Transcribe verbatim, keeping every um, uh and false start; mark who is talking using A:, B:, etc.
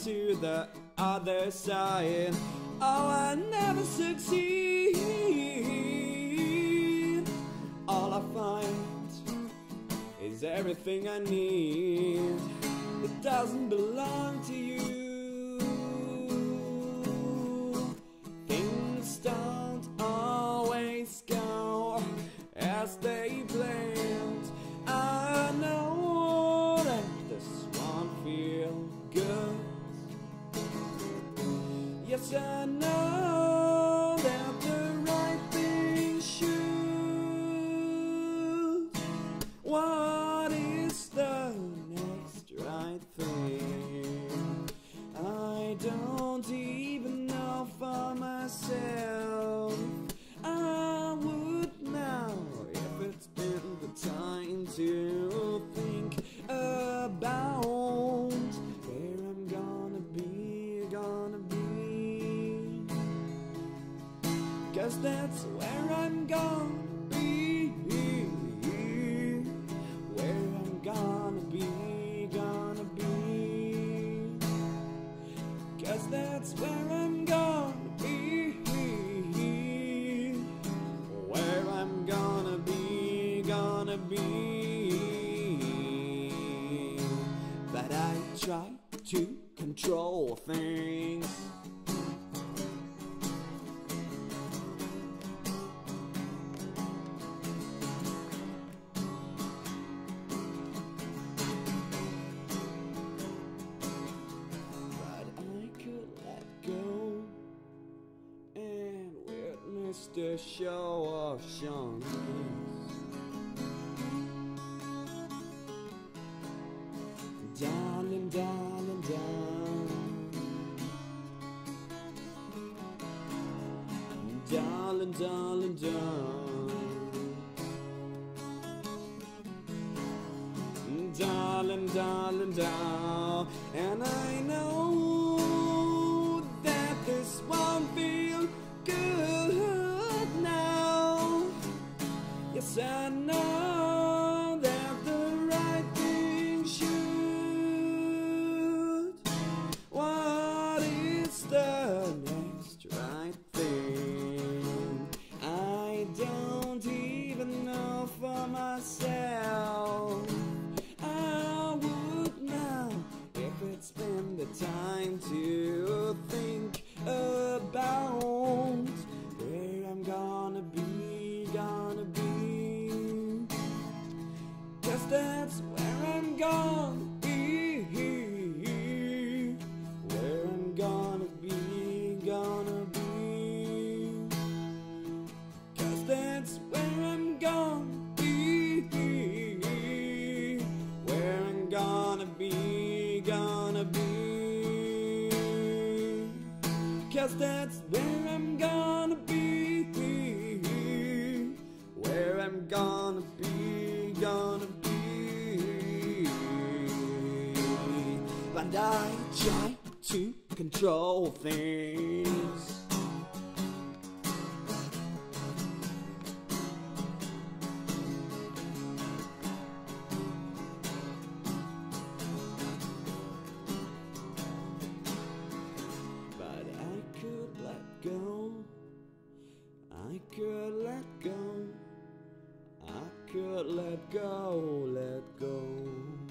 A: to the other side. Oh, I never succeed. All I find is everything I need. It doesn't belong to you. Things don't always go as they planned. I know that this won't feel good. Yes, I know that the right thing should. What is the next right thing? I don't even know for myself. I would know if it's been the time to think about where I'm gonna be, gonna be. 'Cause that's where I'm gonna be, where I'm gonna be, gonna be. 'Cause that's where I'm gonna be, where I'm gonna be, gonna be. But I try to control things. The show of Sean. Darling, darling, darling, darling, darling, darling, darling, darling, darling. And I know that this won't feel good. Yes, I know that the right thing should. What is the next right thing? I don't even know for myself. I would know if it's been the time to think about where I'm gonna be, gonna be. 'Cause that's where I'm gonna be, where I'm gonna be, gonna be. 'Cause that's where I'm gonna be, where I'm gonna be, gonna be. 'Cause that's where I'm gonna be, where I'm gonna be, gonna be. And I try to control things. But I could let go. I could let go. I could let go, let go.